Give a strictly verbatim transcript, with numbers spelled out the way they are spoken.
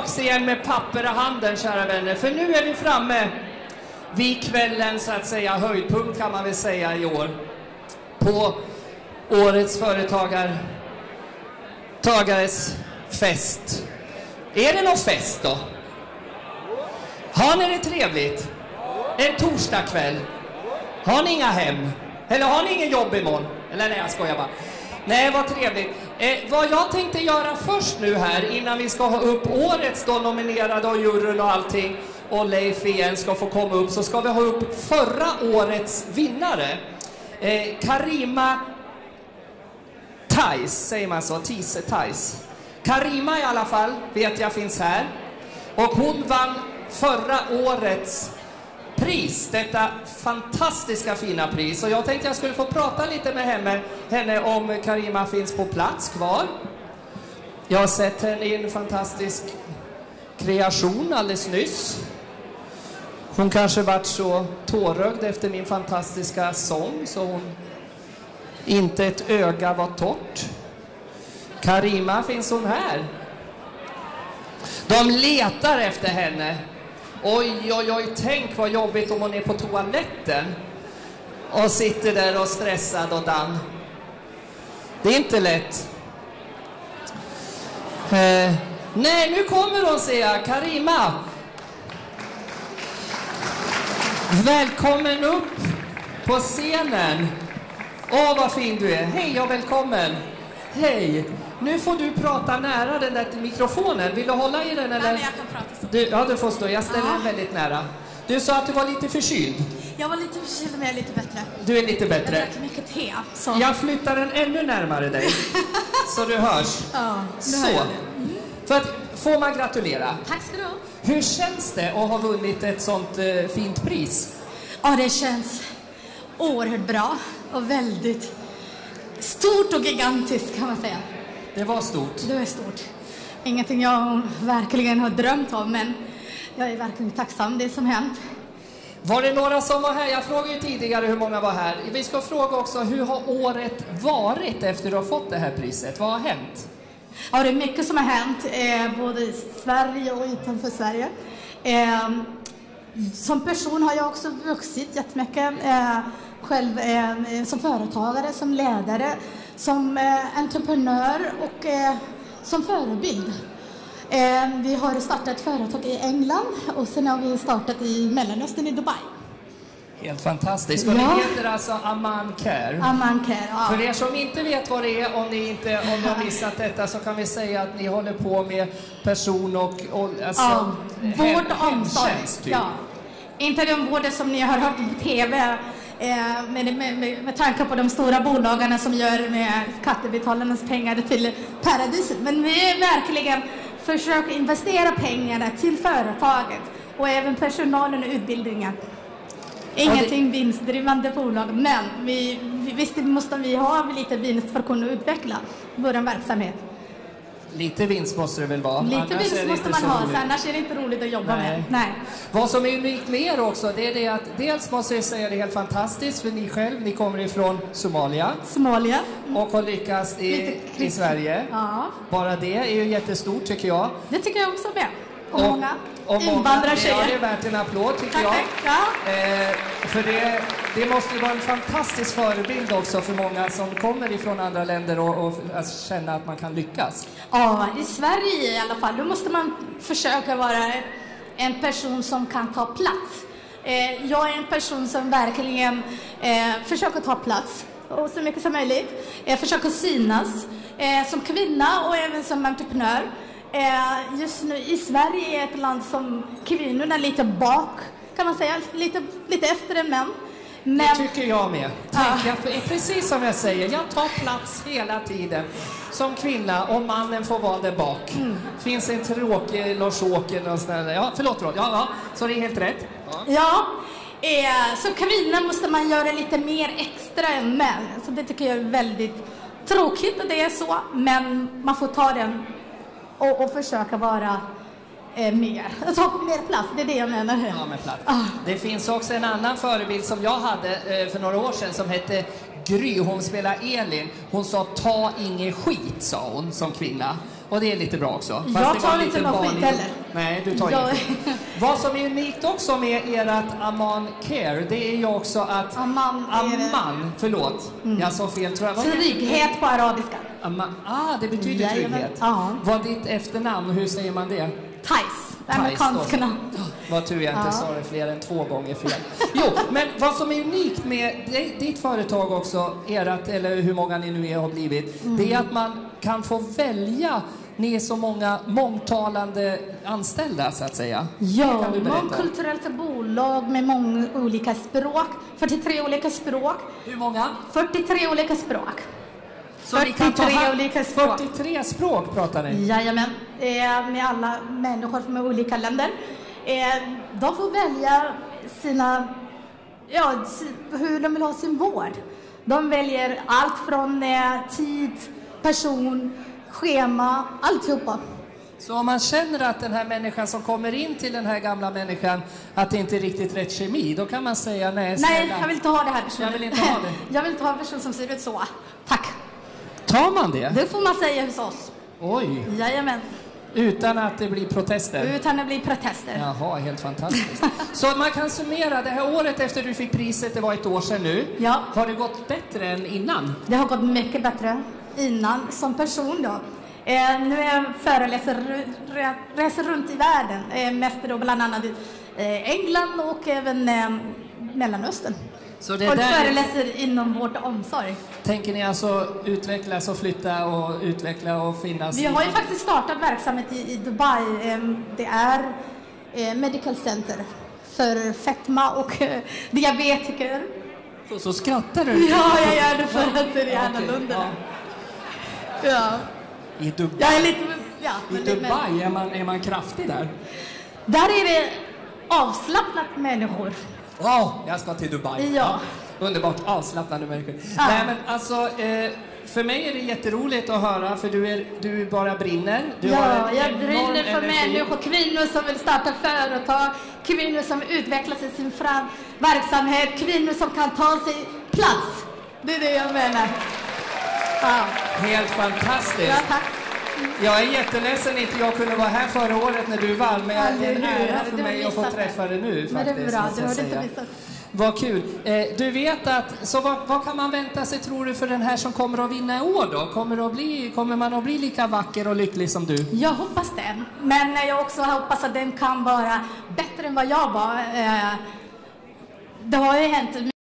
tillbaks igen med papper i handen, kära vänner. För nu är vi framme vid kvällen, så att säga, höjdpunkt kan man väl säga i år. På årets företagar tagares fest. Är det någon fest då? Har ni det trevligt? En torsdagkväll. Har ni inga hem? Eller har ni ingen jobb imorgon? Eller nej, jag skojar bara. Nej, vad trevligt. Eh, vad jag tänkte göra först nu här, innan vi ska ha upp årets då nominerade och juryn och allting, och Leif igen ska få komma upp, så ska vi ha upp förra årets vinnare. Eh, Karima Thais, säger man så? Tise Thais. Karima i alla fall, vet jag finns här. Och hon vann förra årets pris, detta fantastiska fina pris. Och jag tänkte jag skulle få prata lite med henne, henne om Karima finns på plats kvar. Jag har sett henne i en fantastisk kreation alldeles nyss. Hon kanske varit så tårögd efter min fantastiska sång så hon inte ett öga var torrt. Karima, finns hon här? De letar efter henne. Oj, oj, oj, tänk vad jobbigt om hon är på toaletten och sitter där och stressad och dan. Det är inte lätt. Eh, nej, nu kommer hon, ser jag. Karima. Välkommen upp på scenen. Åh, vad fin du är. Hej och välkommen. Hej. Nu får du prata nära den där mikrofonen. Vill du hålla i den eller? Nej, men jag kan prata så. Du, ja, du får stå. Jag ställer den väldigt nära. Du sa att du var lite förkyld. Jag var lite förkyld, men jag är lite bättre. Du är lite bättre. Jag drack mycket te. Så. Jag flyttar den ännu närmare dig. Så du hörs. Ja, så. hör jag det. Mm. För att, får man gratulera? Tack ska du ha. Hur känns det att ha vunnit ett sånt eh, fint pris? Ja, det känns oerhört bra och väldigt stort och gigantiskt kan man säga. Det var stort. Det var stort. Ingenting jag verkligen har drömt om, men jag är verkligen tacksam det som hänt. Var det några som var här? Jag frågade ju tidigare hur många var här. Vi ska fråga också, hur har året varit efter att du har fått det här priset? Vad har hänt? Ja, det är mycket som har hänt, eh, både i Sverige och utanför Sverige. Eh, som person har jag också vuxit jättemycket. Eh, själv eh, som företagare, som ledare, som eh, entreprenör och eh, som förebild. Eh, vi har startat ett företag i England och sen har vi startat i Mellanöstern i Dubai. Helt fantastiskt. Och Ja. det heter alltså Aman Care. Aman Care, ja. För er som inte vet vad det är, om ni inte om ni har missat detta, så kan vi säga att ni håller på med person och, och alltså, Ja, hem, vård och omsorg. hemtjänst, typ. Ja. Inte den vården som ni har hört på tv eh, med, med, med, med tanke på de stora bolagarna som gör med skattebetalarnas pengar till paradiset. Men vi verkligen försöker investera pengarna till företaget och även personalen och utbildningen. Ingenting vinstdrivande bolag, men vi, vi, visst måste vi ha lite vinst för att kunna utveckla vår verksamhet. Lite vinst måste det väl vara. Lite Annars vinst är det måste inte man så ha, roligt. så annars är det inte roligt att jobba Nej. med. Nej. Vad som är unikt med er också, det är det att dels måste jag säga det är helt fantastiskt, för ni själv, ni kommer ifrån Somalia Somalia. och har lyckats i, Lite i kris. Sverige. Ja, Bara det är ju jättestort, tycker jag. det tycker jag också med. Och, många och många- invandrartjejer. Ja, det är värt en applåd, tycker Tack, jag. tack. Ja. Eh, för det, det måste ju vara en fantastisk förebild också för många som kommer ifrån andra länder och, och att känna att man kan lyckas. Ja, i Sverige i alla fall, då måste man försöka vara en person som kan ta plats. Eh, jag är en person som verkligen eh, försöker ta plats och så mycket som möjligt. Jag försöker synas eh, som kvinna och även som entreprenör. Eh, just nu i Sverige är ett land som kvinnorna är lite bak, kan man säga, lite, lite efter en män. Men, Det tycker jag med. Tänk, Ja. jag, precis som jag säger, jag tar plats hela tiden som kvinna och mannen får vara där bak. Mm. Finns en tråkig Lars-Åke och sådär. Ja, förlåt, förlåt. Ja, ja, så det är helt rätt. Ja. Ja, eh, som kvinna måste man göra lite mer extra än män. Så det tycker jag är väldigt tråkigt att det är så. Men man får ta den och, och försöka vara eh, mer. Ta mer plats, det är det jag menar. Ja, med plats. Ah. Det finns också en annan förebild som jag hade eh, för några år sedan som hette Gry. Hon spelar Elin. Hon sa ta ingen skit, sa hon som kvinna. Och det är lite bra också. Fast jag tar inte någon skit heller. Nej, du tar jag... inte. Vad som är unikt också med ert Amman Care, det är ju också att... Amman är Amman, förlåt. Mm. Jag sa fel, tror jag. Trygghet på arabiska. Amman. Ah, det betyder ja, trygghet. Ja. Vad är ditt efternamn? Hur säger man det? Thais. Amerikanska namn. Vad tur jag inte ja. sa det fler än två gånger fel. Jo, men vad som är unikt med ditt företag också, erat, eller hur många ni nu är har blivit, mm. det är att man kan få välja. Ni är så många mångtalande anställda, så att säga. Ja, mångkulturellt bolag med många olika språk. fyrtiotre olika språk. Hur många? fyrtiotre olika språk. Så fyrtiotre olika språk. fyrtiotre språk pratar ni? Jajamän, med alla människor från olika länder. De får välja sina, ja, hur de vill ha sin vård. De väljer allt från tid, person, schema, alltihopa. Så om man känner att den här människan som kommer in till den här gamla människan, att det inte är riktigt rätt kemi, då kan man säga nej. Nej, snälla. Jag vill inte ha det här personen. Jag vill inte ha det. Jag vill inte ha en person som ser ut så. Tack. Tar man det? Det får man säga hos oss. Oj. Jajamän. Utan att det blir protester? Utan att det blir protester. Jaha, helt fantastiskt. Så man kan summera, det här året efter du fick priset, det var ett år sedan nu. Ja. Har det gått bättre än innan? Det har gått mycket bättre innan som person då. Eh, nu är jag föreläser, reser runt i världen, eh, mest då bland annat i eh, England och även eh, Mellanöstern. Så det och där föreläser är... inom vårt omsorg. Tänker ni alltså utvecklas och flytta och utveckla och finnas? Vi har ju faktiskt startat verksamhet i, i Dubai. Eh, det är eh, medical center för fetma och eh, diabetiker. Så, så skrattar du? Ja, jag gör det för att det är annorlunda. Ja. Ja. I Dubai, jag är lite, ja, I Dubai men... är, man, är man kraftig där? Där är det avslappnat människor. Åh, oh, jag ska till Dubai. Ja. Ja. Underbart, avslappnade människor. Ja. Nej, men alltså, eh, för mig är det jätteroligt att höra, för du, är, du bara brinner. Du ja, har jag brinner för energi. människor, kvinnor som vill starta företag, kvinnor som utvecklar sig i sin fram verksamhet, kvinnor som kan ta sig plats. Det är det jag menar. Ja. Helt fantastiskt. Ja, tack. Jag är jätteledsen inte jag kunde vara här förra året när du vann, men ja, det är en ära för mig att få träffa dig nu. Men faktiskt, det är bra, du har inte missat. Vad kul. Eh, du vet att, så vad, vad kan man vänta sig, tror du, för den här som kommer att vinna i år då? Kommer, att bli, kommer man att bli lika vacker och lycklig som du? Jag hoppas det. Men jag också hoppas att den kan vara bättre än vad jag var. Eh, det har ju hänt